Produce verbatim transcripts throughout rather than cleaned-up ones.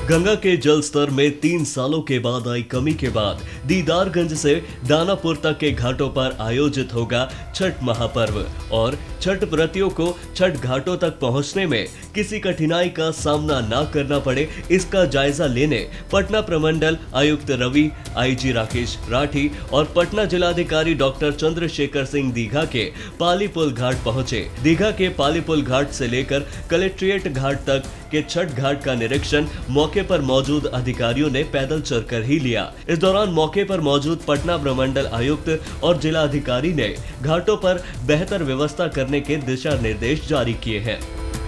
गंगा के जल स्तर में तीन सालों के बाद आई कमी के बाद दीदारगंज से दानापुर तक के घाटों पर आयोजित होगा छठ महापर्व और छठ व्रतियों को छठ घाटों तक पहुंचने में किसी कठिनाई का सामना न करना पड़े, इसका जायजा लेने पटना प्रमंडल आयुक्त रवि, आईजी राकेश राठी और पटना जिलाधिकारी डॉक्टर चंद्रशेखर सिंह दीघा के पालीपुल घाट पहुंचे। दीघा के पालीपुल घाट से लेकर कलेक्ट्रेट घाट तक के छठ घाट का निरीक्षण मौके पर मौजूद अधिकारियों ने पैदल चलकर ही लिया। इस दौरान मौके पर मौजूद पटना प्रमंडल आयुक्त और जिलाधिकारी ने घाटों पर बेहतर व्यवस्था करने के दिशा निर्देश जारी किए हैं।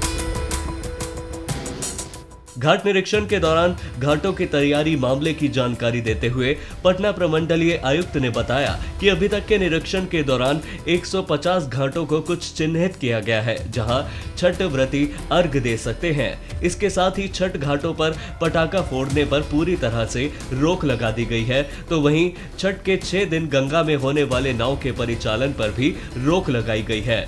घाट निरीक्षण के दौरान घाटों की तैयारी मामले की जानकारी देते हुए पटना प्रमंडलीय आयुक्त ने बताया कि अभी तक के निरीक्षण के दौरान एक सौ पचास घाटों को कुछ चिन्हित किया गया है, जहां छठ व्रती अर्घ दे सकते हैं। इसके साथ ही छठ घाटों पर पटाखा फोड़ने पर पूरी तरह से रोक लगा दी गई है, तो वहीं छठ के छह दिन गंगा में होने वाले नाव के परिचालन पर भी रोक लगाई गई है।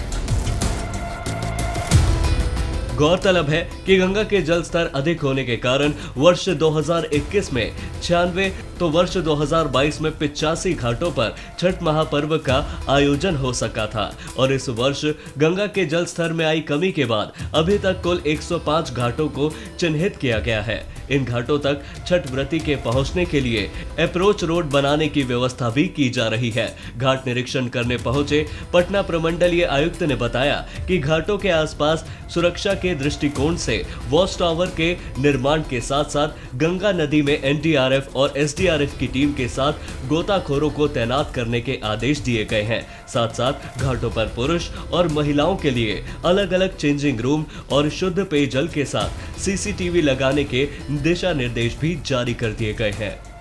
गौरतलब है कि गंगा के जल स्तर अधिक होने के कारण वर्ष दो हज़ार इक्कीस में छियानवे तो वर्ष दो हज़ार बाईस में पिचासी घाटों पर छठ महापर्व का आयोजन हो सका था और इस वर्ष गंगा के जल स्तर में आई कमी के बाद अभी तक कुल एक सौ पाँच घाटों को चिन्हित किया गया है। इन घाटों तक छठ व्रती के पहुंचने के लिए अप्रोच रोड बनाने की व्यवस्था भी की जा रही है। घाट निरीक्षण करने पहुंचे पटना प्रमंडलीय आयुक्त ने बताया कि घाटों के आसपास सुरक्षा के दृष्टिकोण से वॉच टावर के निर्माण के साथ साथ गंगा नदी में एन डी आर एफ और एस डी आर एफ की टीम के साथ गोताखोरों को तैनात करने के आदेश दिए गए हैं। साथ साथ घाटों पर पुरुष और महिलाओं के लिए अलग अलग चेंजिंग रूम और शुद्ध पेयजल के साथ सी सी टी वी लगाने के दिशा निर्देश भी जारी कर दिए गए हैं।